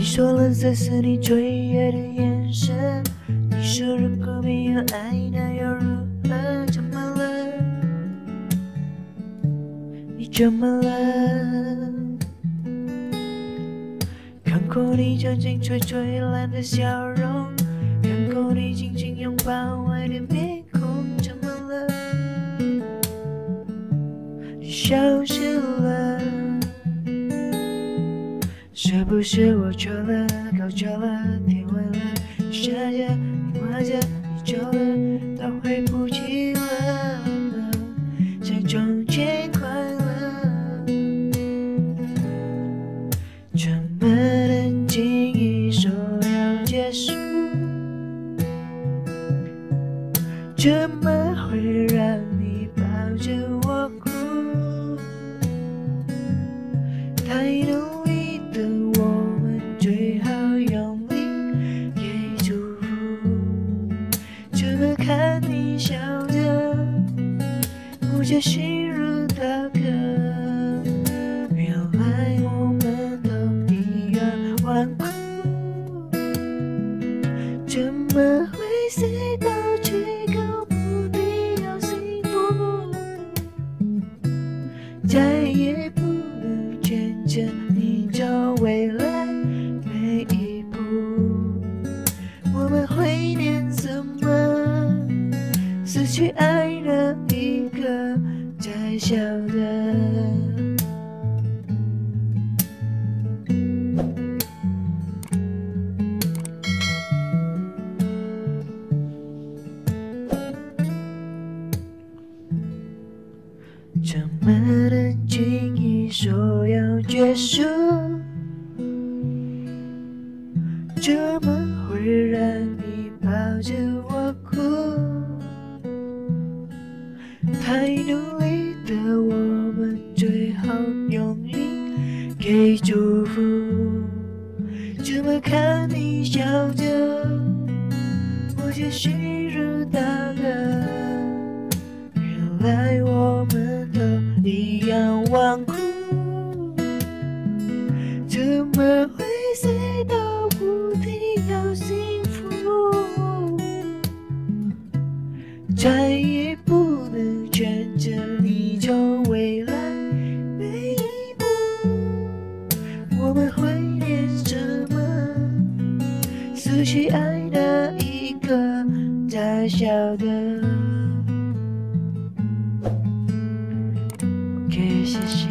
你说了这是你最爱的眼神，你说如果没有爱，那又如何？怎么了？你怎么了？看过你曾经最璀璨的笑容，看过你紧紧拥抱爱的面孔，怎么了？你消失了，是不是我错了，搞错了，体会了？你傻着，你活着，你走了，都回不去了，像从前快乐。怎么能轻易说要结束？怎么会让你抱着我哭？太努力的我们，最好用力给祝福。怎么看你笑着，不觉心如刀割？原来我们都一样顽固，怎么会谁都追求不必要幸福？再也不能牵着你走未来每一步。我们会念什么？失去爱的一个再小的。怎么能轻易说要结束？怎么会让你抱着我哭？太努力的我们，最好用力给祝福。怎么看你笑着，我却心如刀割？原来我们都一样顽固，怎么会谁都不必要幸福？再也不能牵着你走未来每一步。我们会念什么？失去爱的一个再小的。谢谢。